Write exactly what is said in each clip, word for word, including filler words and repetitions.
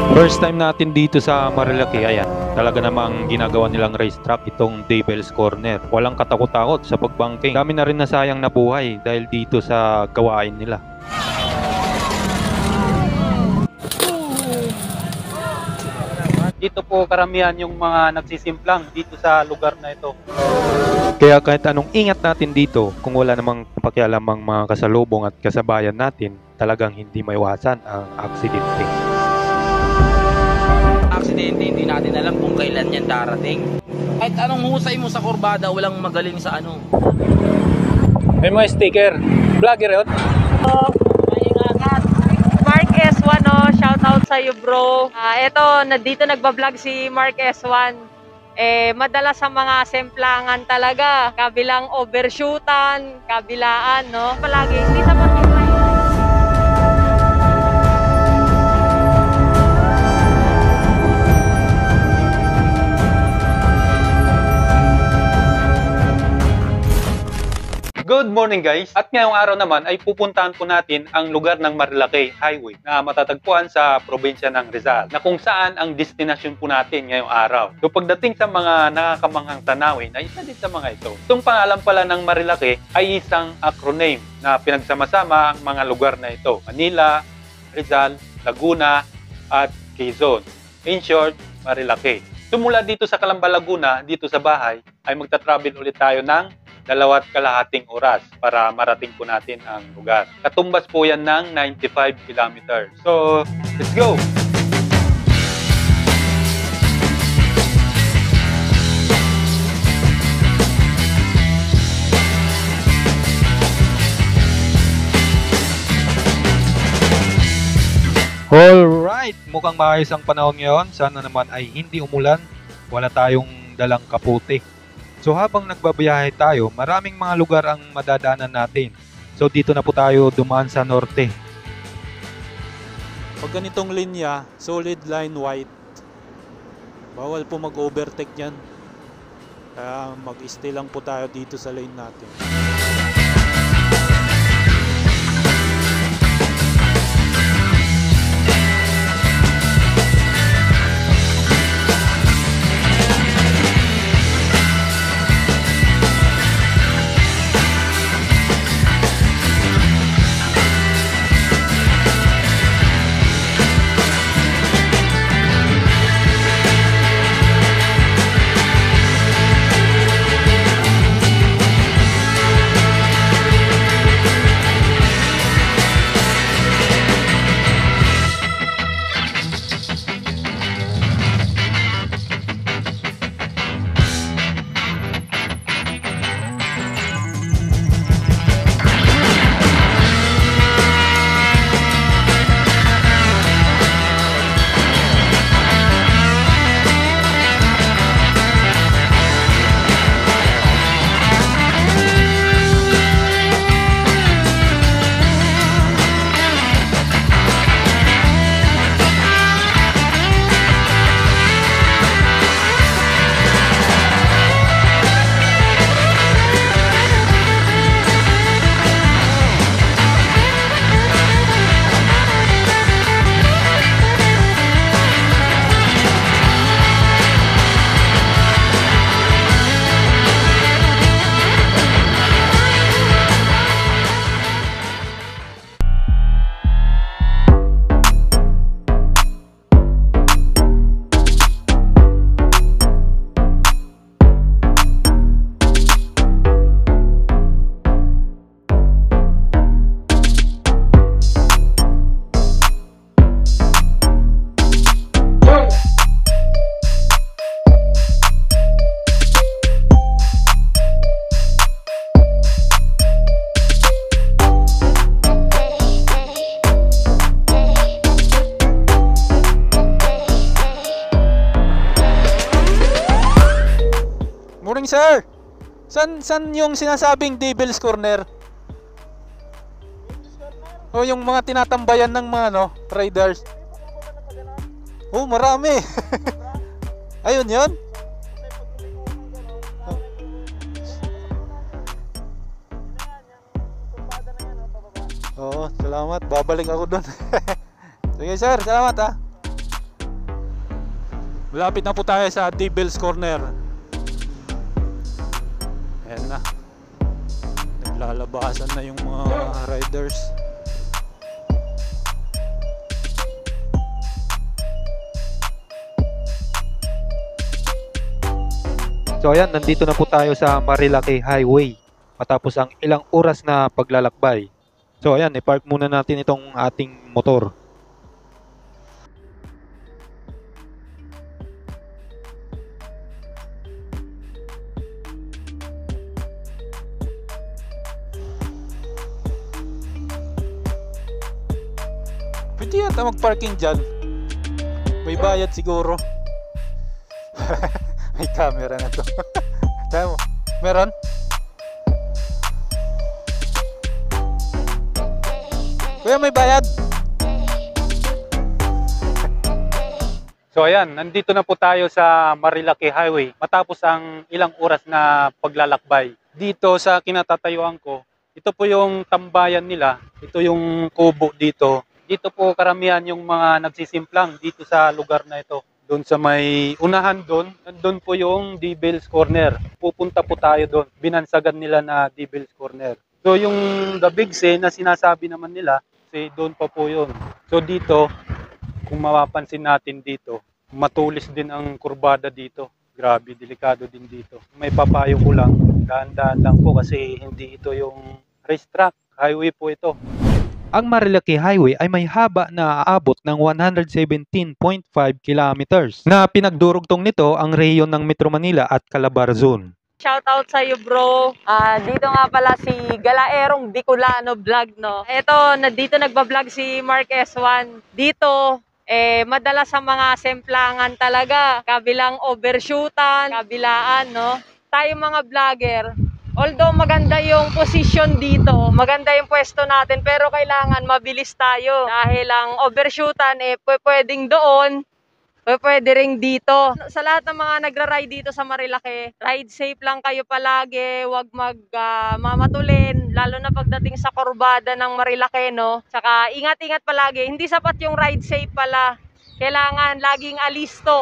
First time natin dito sa Marilaki, ayan. Talaga namang ginagawa nilang racetrack itong Devil's Corner. Walang katakot-takot sa pagbangking. Dami na rin nasayang na buhay dahil dito sa gawain nila. Dito po karamihan yung mga nagsisimplang dito sa lugar na ito. Kaya kahit anong ingat natin dito, kung wala namang pakialamang mga kasalubong at kasabayan natin, talagang hindi maiwasan ang aksidente. Aksidente, hindi natin alam kung kailan yan darating. Kahit anong husay mo sa kurbada, walang magaling sa ano. May mga sticker. Vlogger yun? Mark S one, oh, shout out sa iyo, bro. Ah, eto, nandito nagba-vlog si Mark S one. Eh, madalas sa mga semplangan talaga, kabilang overshootan, kabilaan, no? Palagi, hindi sa pag Good morning guys! At ngayong araw naman ay pupuntahan po natin ang lugar ng Marilaki Highway na matatagpuan sa probinsya ng Rizal, na kung saan ang destinasyon po natin ngayong araw. So pagdating sa mga nakakamanghang tanawin ay isa din sa mga ito. Itong pangalan pala ng Marilaki ay isang acronym na pinagsama-sama ang mga lugar na ito: Manila, Rizal, Laguna at Quezon. In short, Marilaki. Tumula dito sa Calamba, Laguna, dito sa bahay, ay magta-travel ulit tayo ng dalawat kalahating oras para marating po natin ang lugar. Katumbas po yan ng ninety-five kilometers. So, let's go! Alright! Mukhang maayos ang panahon ngayon. Sana naman ay hindi umulan. Wala tayong dalang kapote. So habang nagbabiyahe tayo, maraming mga lugar ang madadaanan natin. So dito na po tayo dumaan sa norte. Pag ganitong linya, solid line white, bawal po mag-overtake yan. Kaya mag-stay lang po tayo dito sa lane natin. Morning, sir! San, san yung sinasabing Devil's Corner? O yung mga tinatambayan ng mga no, riders? Oh, marami! Ayun yun? Oo, salamat. Babalik ako doon. Sige, sir. Salamat, ha. Malapit na po tayo sa Devil's Corner. Ayan na. Naglalabasan na yung mga riders. So ayan, nandito na po tayo sa Marilaki Highway matapos ang ilang oras na paglalakbay. So ayan, i-park muna natin itong ating motor. Pwede yata mag-parking dyan. May bayad siguro. May camera na to. Tayo mo. Meron? Kuya, may bayad. So ayan, nandito na po tayo sa Marilaki Highway matapos ang ilang oras na paglalakbay. Dito sa kinatatayuan ko, ito po yung tambayan nila. Ito yung kubo dito. Dito po karamihan yung mga nagsisimplang dito sa lugar na ito. Doon sa may unahan doon, doon po yung Devil's Corner. Pupunta po tayo doon. Binansagan nila na Devil's Corner. So yung The Big C na sinasabi naman nila, say doon pa po yun. So dito, kung mapapansin natin dito, matulis din ang kurbada dito. Grabe, delikado din dito. May papayo ko lang, dahan-dahan lang po kasi hindi ito yung racetrack. Highway po ito. Ang Marilaki Highway ay may haba na aabot ng one hundred seventeen point five kilometers na pinagdurugtong nito ang rehiyon ng Metro Manila at Calabarzon. Shoutout sa iyo, bro. Ah, dito nga pala si Galaerong Bicolano Vlog, no. Ito, na dito nagba-vlog si Mark S one. Dito eh madalas sa mga semplangan talaga, kabilang overshootan, kabilaan, no. Tayo mga vlogger, although maganda yung position dito, maganda yung pwesto natin, pero kailangan mabilis tayo. Dahil ang overshootan, eh, pwedeng doon, pwede rin dito. Sa lahat ng mga nagra-ride dito sa Marilaki, ride safe lang kayo palagi, huwag magmamatulin, uh, lalo na pagdating sa kurbada ng Marilaki, no? Tsaka ingat-ingat palagi, hindi sapat yung ride safe pala, kailangan laging alisto.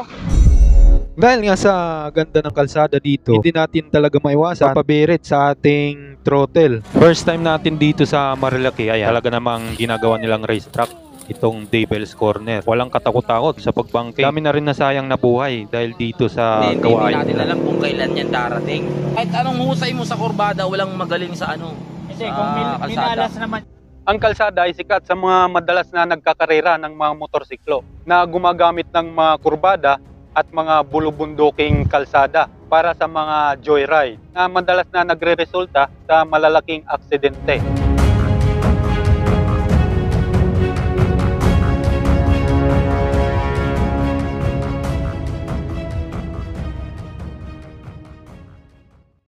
Dahil nga sa ganda ng kalsada dito, hindi natin talaga maiwasan papabirit sa ating throttle. First time natin dito sa Marilaki, ayan, talaga namang ginagawa nilang racetrack, itong Devil's Corner. Walang katakot-takot sa pagbangking. Dami na rin nasayang nabuhay dahil dito sa Hindi, hindi gawain natin nila. alam kung kailan yan darating. Kahit anong husay mo sa kurbada, walang magaling sa ano. Kasi sa kung min kalsada. minalas naman. Ang kalsada ay sikat sa mga madalas na nagkakarera ng mga motorsiklo na gumagamit ng mga kurbada at mga bulubunduking kalsada para sa mga joyride na madalas na nagre-resulta sa malalaking aksidente.